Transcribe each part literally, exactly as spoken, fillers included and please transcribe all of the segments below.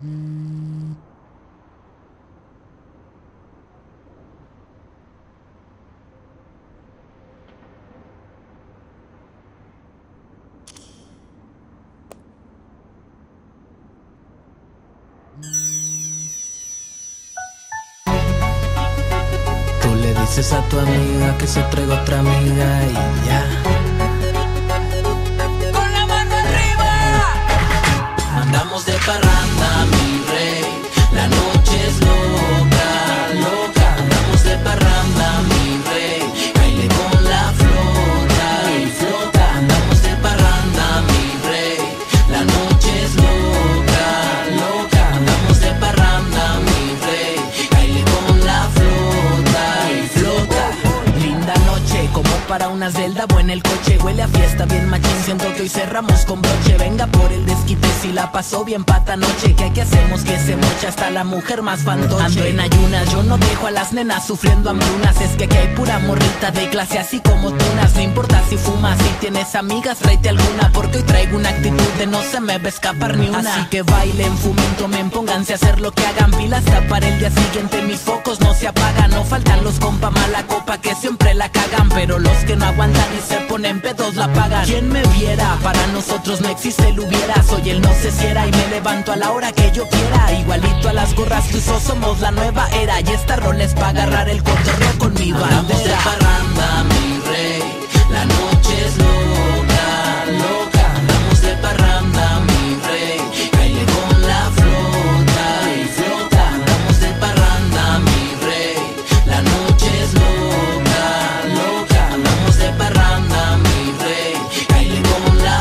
Tú le dices a tu amiga que se traiga otra amiga y ya. Con la mano arriba. Andamos de parranda, mi rey. La noche es loca, loca. Andamos de parranda, mi rey. Baile con la flota y flota. Andamos de parranda, mi rey. La noche es loca, loca. Andamos de parranda, mi rey. Baile con la flota y flota. Linda noche, como para una celda o en el coche. Huele a fiesta bien machín, siento que hoy cerramos con broche. Venga por el desquite si la pasó bien pata noche. Que aquí hacemos que se mocha hasta la mujer más fantoche. Ando en ayunas, yo no dejo a las nenas sufriendo hambrunas. Es que aquí hay pura morrita de clase así como tunas. No importa si fumas, si tienes amigas, tráete alguna. Porque hoy traigo una actitud de no se me va a escapar ni una. Así que bailen, fumen, tomen, pónganse a hacer lo que hagan. Pilas hasta para el día siguiente, mis focos no se apagan. No faltan los compa mala copa que siempre la cagan. Pero los que no aguantan y se ponen pedos la pagan. ¿Quién me viera? Para nosotros no existe el hubiera. Soy el no sé si era y me levanto a la hora que yo quiera. Igualito a las gorras que uso, somos la nueva era. Y esta rol es pa' agarrar el cotorreo con mi bandera. Andamos de parranda, mi rey. La noche es loca, loca. Andamos de parranda, mi rey. Baile con la flota y flota. Andamos de parranda, mi rey. La noche es loca, loca. Andamos de parranda, mi rey. Baile con la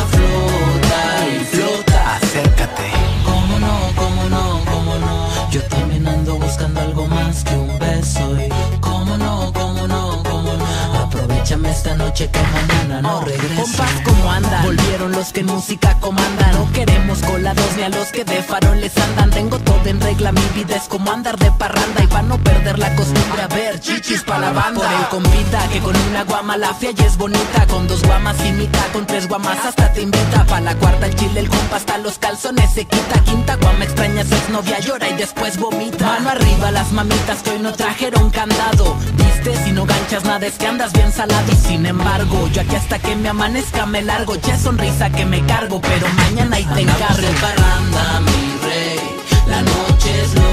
flota y flota. Acércate. ¿Cómo no, cómo no, cómo no? Yo también ando buscando algo más que un beso. Y cómo no, cómo no, cómo no. Aprovechame esta noche que mañana no regreso. Compas, ¿cómo andan? Volvieron los que en música comandan. No queremos colados ni a los que de farol les andan. Tengo todo en regla, mi vida es como andar de parranda. Y para no perder la costumbre a ver chichis pa' la banda. Por el compita que con una guama la fia y es bonita. Con dos guamas imita, con tres guamas hasta te invita. Pa' la cuarta el chile, el compa hasta los calzones se quita. Quinta guama extraña a su exnovia, llora y después vomita. Mano arriba las mamitas que hoy no trajeron candado. Viste, si no ganchas nada es que andas bien salado. Y sin embargo, yo aquí hasta que me amanezca me largo. Ya sonrisa que me cargo, pero mañana ahí te encargo. Andamos de parranda, mi rey. La noche es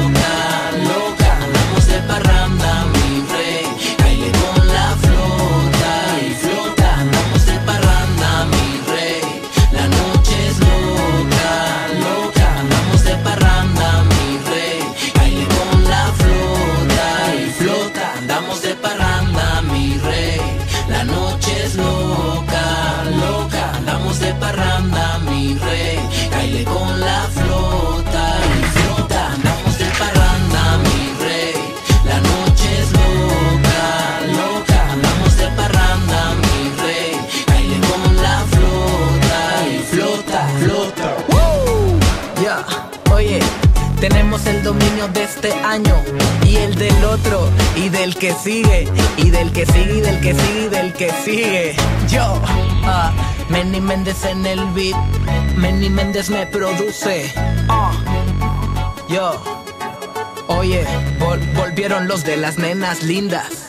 loca, loca. Andamos de parranda, mi rey. Baile con la flota y flota. Andamos de parranda, mi rey. La noche es loca, loca. Andamos de parranda, mi rey. Baile con la flota y flota. Andamos de parranda, mi rey. La noche es loca, loca. Andamos de parranda, mi rey. Baile con la flota y flota. Andamos de parranda, mi rey. La noche es loca, loca. Andamos de parranda, mi rey. Baile con la flota y flota, flota. ¡Woo! Ya, oye. Tenemos el dominio de este año y el del otro y del que sigue y del que sigue y del que sigue y del que sigue. Yo, uh, Manny Méndez en el beat, Manny Méndez me produce. Uh, yo, oye, vol volvieron los de las nenas lindas.